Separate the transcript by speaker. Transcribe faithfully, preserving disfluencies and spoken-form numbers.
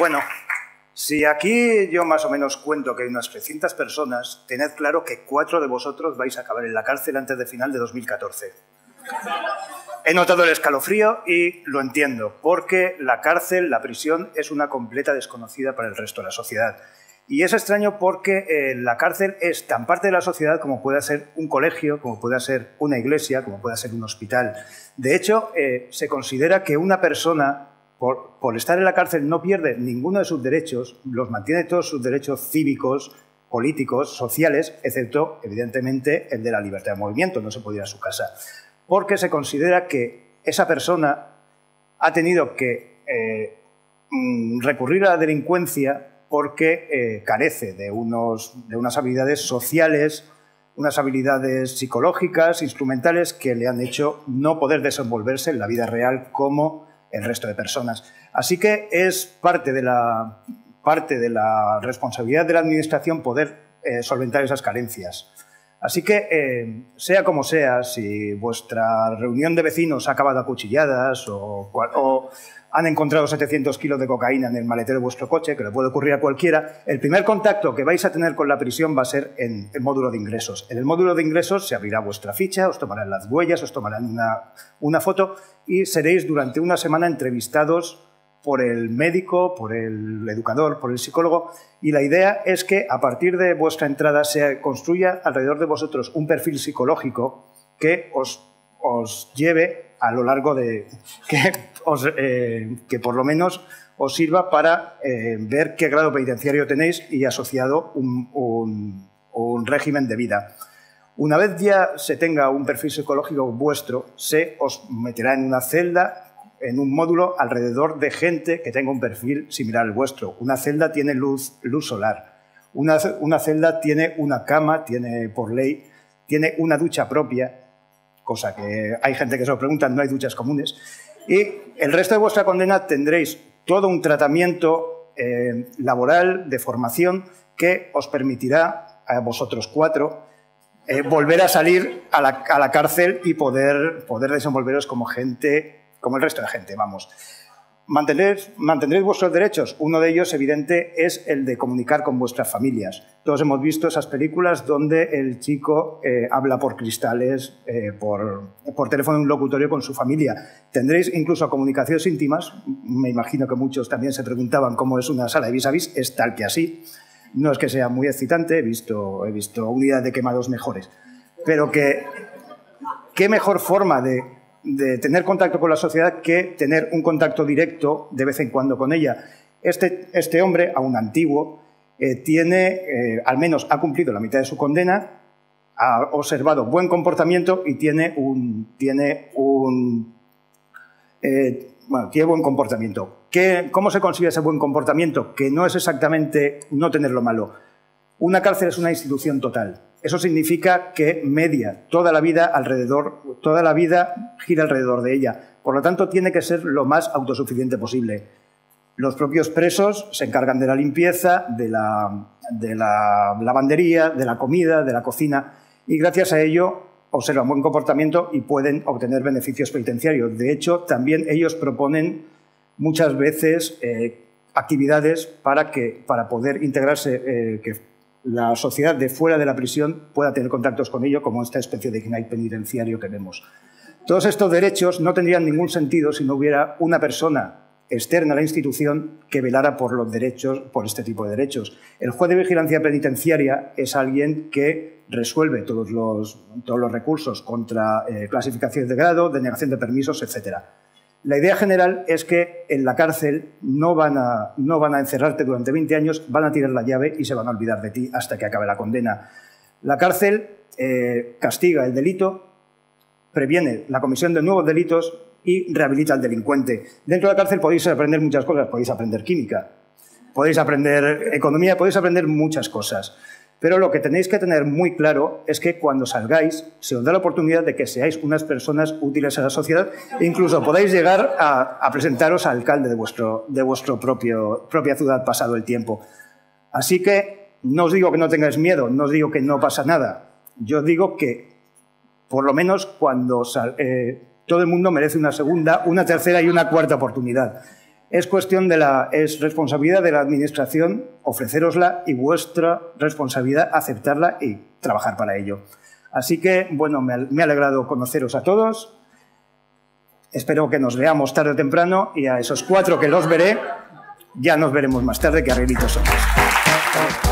Speaker 1: Bueno, si aquí yo más o menos cuento que hay unas trescientas personas, tened claro que cuatro de vosotros vais a acabar en la cárcel antes de final de dos mil catorce. He notado el escalofrío y lo entiendo, porque la cárcel, la prisión, es una completa desconocida para el resto de la sociedad. Y es extraño porque eh, la cárcel es tan parte de la sociedad como puede ser un colegio, como puede ser una iglesia, como puede ser un hospital. De hecho, eh, se considera que una persona, por, por estar en la cárcel, no pierde ninguno de sus derechos, los mantiene todos sus derechos cívicos, políticos, sociales, excepto, evidentemente, el de la libertad de movimiento, no se puede ir a su casa. Porque se considera que esa persona ha tenido que eh, recurrir a la delincuencia porque eh, carece de, unos, de unas habilidades sociales, unas habilidades psicológicas, instrumentales, que le han hecho no poder desenvolverse en la vida real como el resto de personas. Así que es parte de la, parte de la responsabilidad de la Administración poder eh, solventar esas carencias. Así que, eh, sea como sea, si vuestra reunión de vecinos ha acabado a cuchilladas o, o han encontrado setecientos kilos de cocaína en el maletero de vuestro coche, que le puede ocurrir a cualquiera, el primer contacto que vais a tener con la prisión va a ser en el módulo de ingresos. En el módulo de ingresos se abrirá vuestra ficha, os tomarán las huellas, os tomarán una, una foto y seréis durante una semana entrevistados por el médico, por el educador, por el psicólogo, y la idea es que a partir de vuestra entrada se construya alrededor de vosotros un perfil psicológico que os, os lleve a lo largo de... que, os, eh, que por lo menos os sirva para eh, ver qué grado penitenciario tenéis y asociado un, un, un régimen de vida. Una vez ya se tenga un perfil psicológico vuestro, se os meterá en una celda, en un módulo alrededor de gente que tenga un perfil similar al vuestro. Una celda tiene luz, luz solar. Una, una celda tiene una cama, tiene por ley, tiene una ducha propia, cosa que hay gente que se lo pregunta, no hay duchas comunes. Y el resto de vuestra condena tendréis todo un tratamiento eh, laboral, de formación, que os permitirá a vosotros cuatro eh, volver a salir a la, a la cárcel y poder, poder desenvolveros como gente, como el resto de gente, vamos. ¿Mantendréis, ¿Mantendréis vuestros derechos? Uno de ellos, evidente, es el de comunicar con vuestras familias. Todos hemos visto esas películas donde el chico eh, habla por cristales, eh, por, por teléfono en un locutorio con su familia. Tendréis incluso comunicaciones íntimas. Me imagino que muchos también se preguntaban cómo es una sala de vis a vis. Es tal que así. No es que sea muy excitante, he visto, he visto unidades de quemados mejores. Pero que, ¿qué mejor forma de... de tener contacto con la sociedad que tener un contacto directo de vez en cuando con ella? Este, este hombre, aún antiguo, eh, tiene, eh, al menos ha cumplido la mitad de su condena, ha observado buen comportamiento y tiene un... Tiene un eh, bueno, tiene buen comportamiento. ¿Qué, ¿Cómo se consigue ese buen comportamiento? Que no es exactamente no tener lo malo. Una cárcel es una institución total. Eso significa que media toda la vida alrededor, toda la vida gira alrededor de ella. Por lo tanto, tiene que ser lo más autosuficiente posible. Los propios presos se encargan de la limpieza, de la, de la lavandería, de la comida, de la cocina, y gracias a ello observan buen comportamiento y pueden obtener beneficios penitenciarios. De hecho, también ellos proponen muchas veces eh, actividades para, que, para poder integrarse, eh, que la sociedad de fuera de la prisión pueda tener contactos con ello, como esta especie de ignite penitenciario que vemos. Todos estos derechos no tendrían ningún sentido si no hubiera una persona externa a la institución que velara por los derechos, por este tipo de derechos. El juez de vigilancia penitenciaria es alguien que resuelve todos los, todos los recursos contra eh, clasificaciones de grado, denegación de permisos, etcétera. La idea general es que en la cárcel no van, a, no van a encerrarte durante veinte años, van a tirar la llave y se van a olvidar de ti hasta que acabe la condena. La cárcel eh, castiga el delito, previene la comisión de nuevos delitos y rehabilita al delincuente. Dentro de la cárcel podéis aprender muchas cosas, podéis aprender química, podéis aprender economía, podéis aprender muchas cosas. Pero lo que tenéis que tener muy claro es que cuando salgáis se os da la oportunidad de que seáis unas personas útiles a la sociedad e incluso podáis llegar a, a presentaros a alcalde de vuestro, de vuestro propio, propia ciudad pasado el tiempo. Así que no os digo que no tengáis miedo, no os digo que no pasa nada. Yo digo que por lo menos cuando sal, eh, todo el mundo merece una segunda, una tercera y una cuarta oportunidad. Es cuestión de la, es responsabilidad de la Administración ofrecerosla y vuestra responsabilidad aceptarla y trabajar para ello. Así que, bueno, me ha alegrado conoceros a todos. Espero que nos veamos tarde o temprano y a esos cuatro que los veré, ya nos veremos más tarde, que arreglitos somos.